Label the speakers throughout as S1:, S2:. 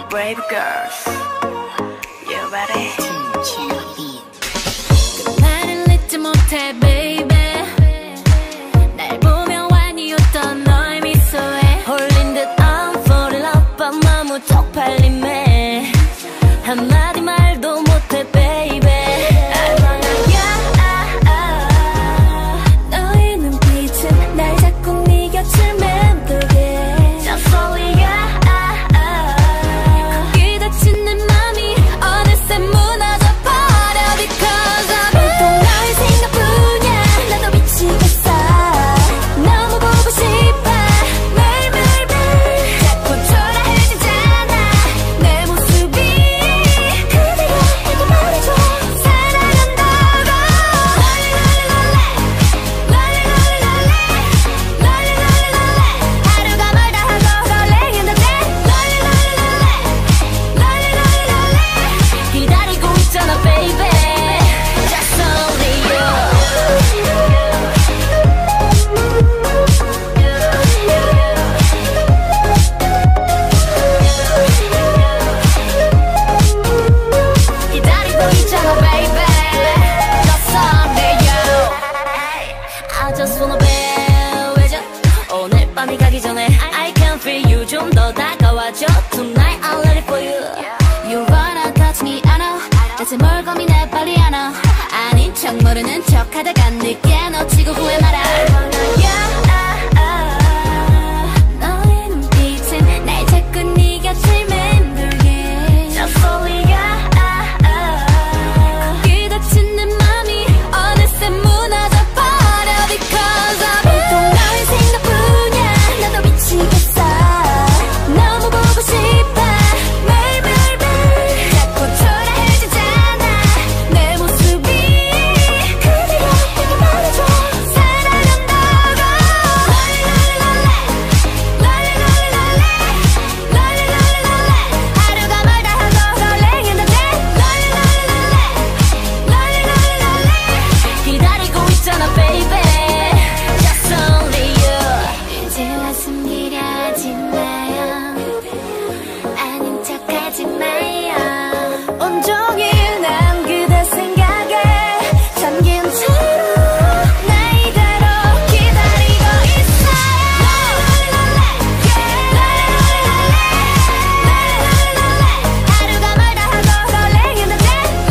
S1: Brave girls, you ready?
S2: 말을 잊지 못해, baby. 날 보면 완이었던 너의 미소에 홀린 듯 I'm falling up, but 너무 쪽팔림에 한마디 말도 못해, baby. 너의 눈빛은 날 자꾸 네 곁을 맴돌게 Just only you. 거기 닫힌 내 맘이 어느새 무너져 버려 Because I'm 온통 너의 생각뿐이야. 나도 미치겠어. 너무 보고 싶어. 매일매일매일 자꾸 초라해지잖아 내 모습이. 그대가 내게 말해줘 사랑한다고. 하루가 멀다 하고 설레긴다네. 기다리고 있잖아 baby. Just only you. 기다리고 있잖아 baby. Just only you. I just wanna be with you. 오늘 밤이 가기 전에 I can feel you. 좀 더 다가와줘 Tonight I'm ready for you. You wanna touch me I know. 대체 뭘 고민해 빨리 안 와. 아닌 척 모르는 척 하다가 늦게 놓치고 후회 마라. 너의 눈빛은 날 자꾸 네 곁을 맴돌게 Just only you. 거기 닫힌 내 맘이 어느새 무너져 버려 Because I'm 온통 너의 생각뿐이야. 나도 미치겠어. 너무 보고 싶어. 매일매일매일 자꾸 초라해지잖아 내 모습이. 그대가 내게 말해줘 사랑한다고. 하루가 멀다 하고 설레긴다네. 기다리고 있잖아 baby. Just only you. 이제와 숨기려 하지 마요. 아닌 척하지 마요. 온종일 난 그대 생각에 잠긴 채로 나 이대로 기다리고 있어요. 하루가 멀다 하고 설레긴다네.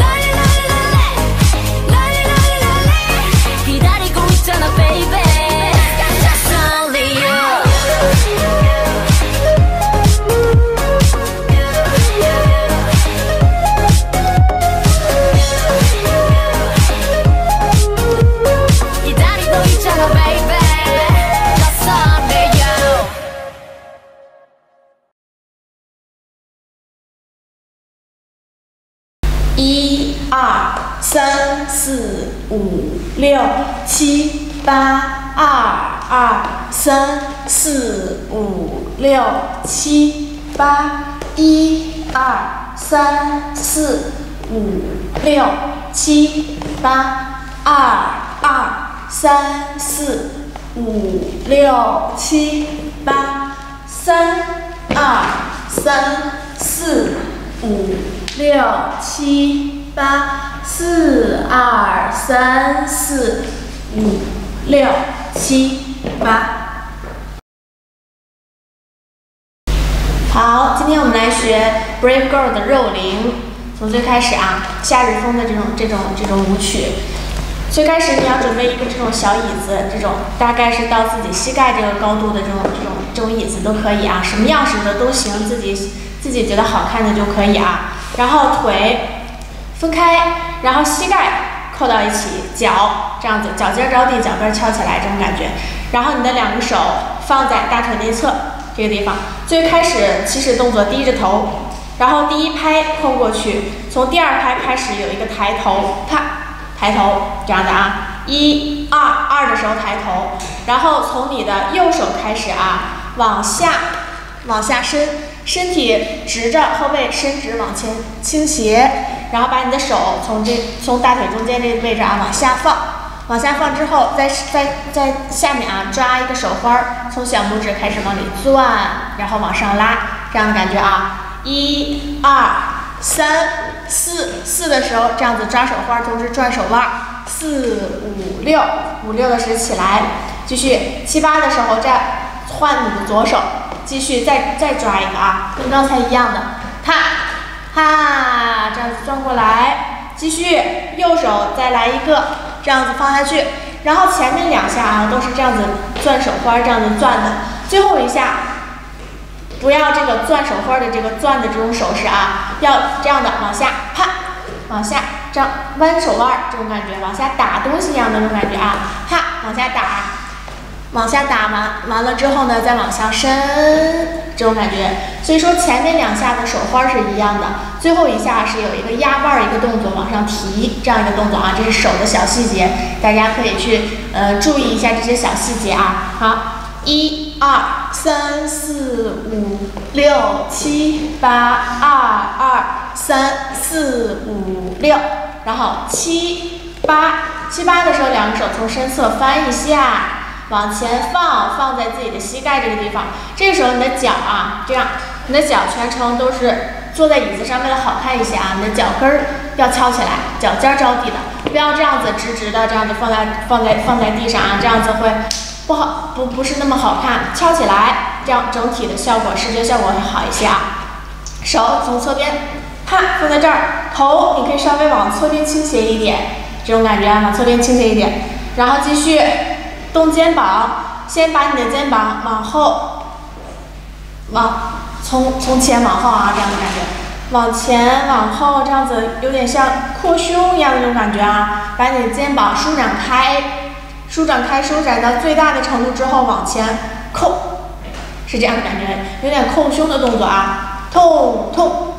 S2: 기다리고 있잖아 baby. Just only you. 기다리고 있잖아 baby. Just only you.
S3: 1、2、3、4、5、6、7、8、2、2、3、4、5、6、7、8、1、2、3、4、5、6、7、8、2、2、3、4、5、6、7、8、3、2、3、4、5、6、7、8、4、2、3、4、5、6、7、8。好，今天我们来学 Brave Girl 的肉龄，从最开始啊，夏日风的这种舞曲。最开始你要准备一个这种小椅子，这种大概是到自己膝盖这个高度的这种椅子都可以啊，什么样式的都行，自己觉得好看的就可以啊。然后腿分开，然后膝盖扣到一起，脚这样子，脚尖着地，脚跟翘起来这种感觉。然后你的两个手放在大腿内侧这个地方。最开始起始动作低着头，然后第一拍碰过去，从第二拍开始有一个抬头，啪，抬头这样的啊，1、2、2的时候抬头，然后从你的右手开始啊，往下伸，身体直着，后背伸直往前倾斜，然后把你的手从大腿中间这个位置啊往下放，往下放之后，在下面啊抓一个手花，从小拇指开始往里钻，然后往上拉，这样的感觉啊。1、 1、2、3、4的时候这样子抓手花，同时转手腕。4、5、6，5、6的时候起来，继续7、8的时候再换你的左手，继续再抓一个啊，跟刚才一样的，哈，这样子转过来，继续右手再来一个，这样子放下去，然后前面2下啊都是这样子转手花，这样子转的，最后一下不要这个转手花的这个转的这种手势啊，要这样的往下啪，往下这样弯手腕这种感觉，往下打东西一样的那种感觉啊，啪往下打。往下打完了之后呢，再往下伸，这种感觉。所以说前面2下的手花是一样的，最后一下是有一个压腕一个动作往上提这样一个动作啊，这是手的小细节，大家可以去注意一下这些小细节啊。好，1、2、3、4、5、6、7、8，2、2、3、4、5、6，然后7、8的时候2个手从身侧翻一下。往前放在自己的膝盖这个地方，这个时候你的脚啊，这样，你的脚全程都是坐在椅子上，为了好看一些啊，你的脚跟儿要翘起来，脚尖着地的，不要这样子直直的这样子放在地上啊，这样子会不好，不是那么好看，翘起来，这样整体的效果，视觉效果会好一些啊。手从侧边，啪放在这儿，头你可以稍微往侧边倾斜一点，这种感觉啊，往侧边倾斜一点，然后继续。动肩膀，先把你的肩膀往后，从前往后啊，这样的感觉，往前往后，这样子有点像扩胸一样的那种感觉啊。把你的肩膀舒展开，舒展到最大的程度之后往前扣，是这样的感觉，有点扣胸的动作啊。痛，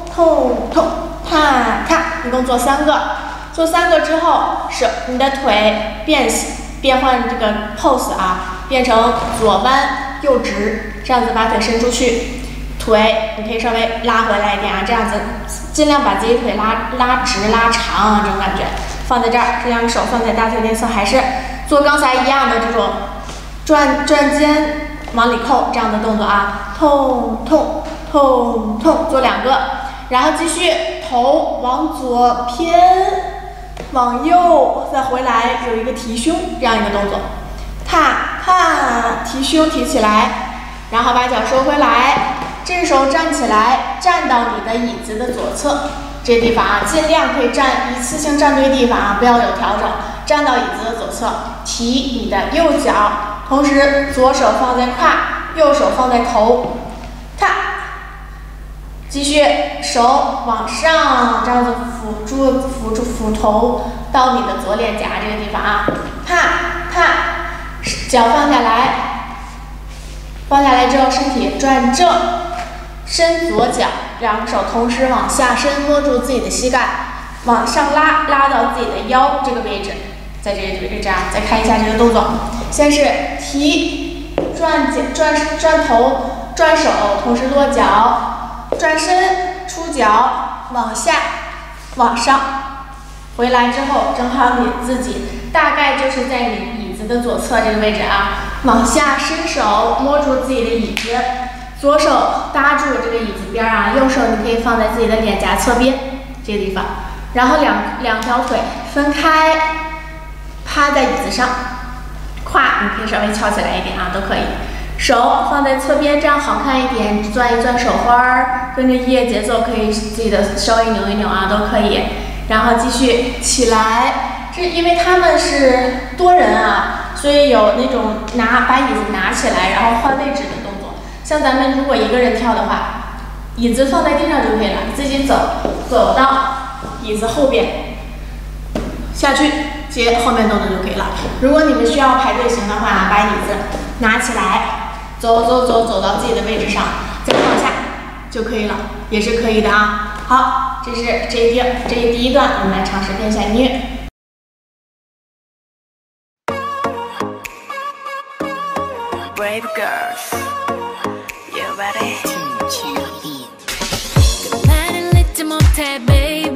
S3: 啪，一共做3个，做3个之后，你的腿变换这个 pose 啊，变成左弯右直，这样子把腿伸出去，腿你可以稍微拉回来一点啊，这样子尽量把自己腿拉直拉长啊，这种感觉放在这儿，这2个手放在大腿内侧，还是做刚才一样的这种转肩往里扣这样的动作啊，痛，做2个，然后继续头往左偏。往右再回来，有一个提胸这样一个动作，啪，提胸提起来，然后把脚收回来，这个时候站起来，站到你的椅子的左侧，这个地方啊，尽量可以一次性站对地方啊，不要有调整，站到椅子的左侧，提你的右脚，同时左手放在胯，右手放在头，继续手往上，这样子抚头到你的左脸颊这个地方啊，啪，脚放下来之后身体转正，伸左脚，2个手同时往下伸，摸住自己的膝盖，往上拉到自己的腰这个位置，在这个位置啊，再看一下这个动作，先是提转头转手，同时落脚。转身出脚，往下，往上，回来之后正好你自己大概就是在你椅子的左侧这个位置啊，往下伸手摸住自己的椅子，左手搭住这个椅子边啊，右手你可以放在自己的脸颊侧边这个地方，然后两条腿分开，趴在椅子上，胯你可以稍微翘起来一点啊，都可以。手放在侧边，这样好看一点，转一转手花，跟着音乐节奏可以自己的稍微扭一扭啊，都可以。然后继续起来，这因为他们是多人啊，所以有那种把椅子拿起来，然后换位置的动作。像咱们如果一个人跳的话，椅子放在地上就可以了，自己走到椅子后边下去接后面动作就可以了。如果你们需要排队型的话，把椅子拿起来。走到自己的位置上，再放下就可以了，也是可以的啊。好，这是这第一段，我们来尝试编一下音乐。
S1: Brave girls, you ready?
S2: 나를 잊지 못해, baby.